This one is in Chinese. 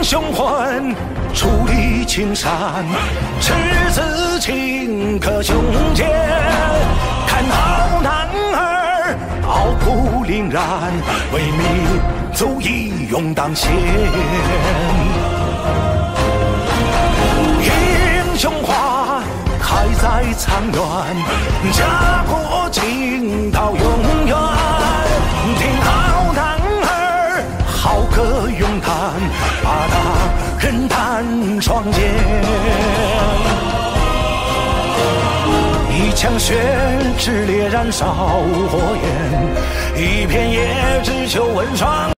雄魂，矗立青山，赤子情可胸间。看好男儿，傲骨凛然，为民族义勇当先。英雄花开在苍原，家国情到永远。听好男儿，好歌咏叹，把大人弹双肩。一腔血炽烈燃烧火焰，一片叶知秋温霜。